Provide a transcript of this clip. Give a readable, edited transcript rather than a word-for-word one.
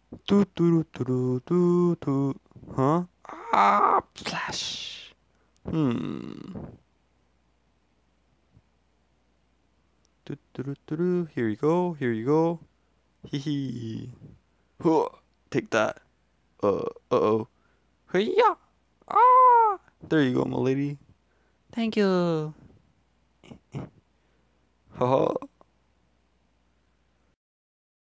Do do do do do do. Huh? Ah, flash. Hmm. Do do do do do. Here you go. Here you go. Hee hee. Huh. Take that. Uh-oh. Hey-ya. Ah. There you go, my lady. Thank you. Haha.